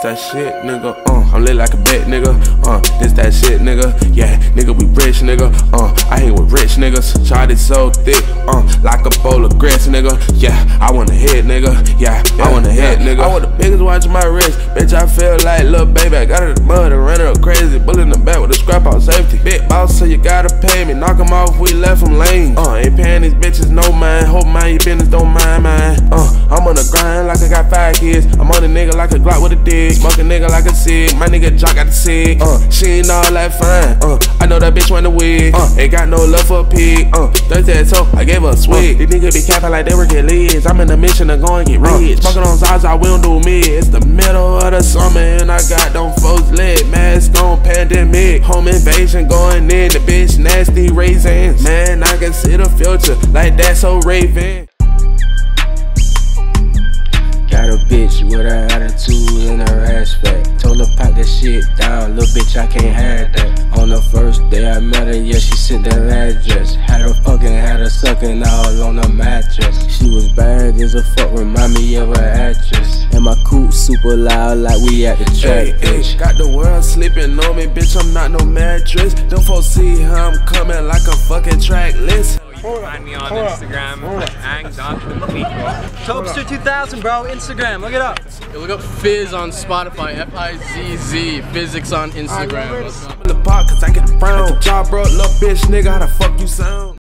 that shit, nigga. I'm lit like a bet, nigga. This that shit, nigga. Yeah, nigga, we rich, nigga. I hang with rich niggas. Shot so thick, like a bowl of grits, nigga. Yeah, I wanna hit, nigga. Yeah, I wanna hit, nigga. I want the biggest watch my wrist. Bitch, I feel like little baby. I got her the mud and ran her crazy. Bullet in the back with a scrap out safety. Big boss, so you gotta pay me. Knock him off, we left him lame. Ain't paying these bitches no mind. Hope mind your business, don't mind mine. I'm on the grind like I got 5 kids. I'm on a nigga like a Glock with a dick. Smoke a nigga like a cig. My nigga Jock got the cig. She ain't all that fine. I know that bitch want the wig. Ain't got no love for a pig. Thursday so I gave her a swig. These niggas be capping like they work at Lids. I'm in the mission to go and get rich. Smoking on Zaza, we don't do me. It's the middle of the summer and I got them folks lit. Mask on, pandemic. Home invasion going in. The bitch nasty raisins. Man, I can see the future like that, so Raven. Got a bitch with her attitude and her aspect. Told her pack that shit down, little bitch I can't have that. On the first day I met her, yeah, she sent that address. Had her fucking, had her sucking all on the mattress. She was bad as a fuck, remind me of her actress. And my coupe super loud like we at the track, bitch. Got the world sleeping on me, bitch, I'm not no mattress. Don't foresee how I'm coming like a fucking track list. Find me on Instagram, Topster 2000, bro. Instagram, look it up. Yo, look up Fizz on Spotify, F-I-Z-Z, Physics on Instagram. I'm in the pot cause I get the frown. Job bro, little bitch nigga, how the fuck you sound?